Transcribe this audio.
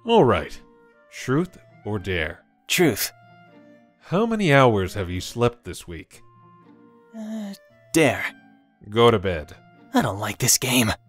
Alright. Truth or dare? Truth. How many hours have you slept this week? Dare. Go to bed. I don't like this game.